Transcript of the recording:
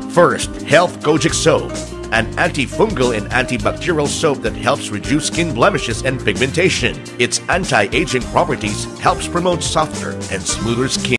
First, Health Kojic Soap, an antifungal and antibacterial soap that helps reduce skin blemishes and pigmentation. Its anti-aging properties helps promote softer and smoother skin.